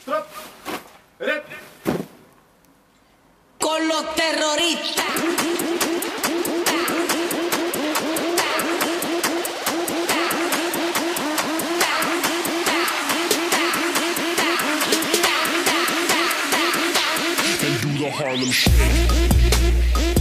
Trap. Rep. Con los terroristas. And do the Harlem Shake.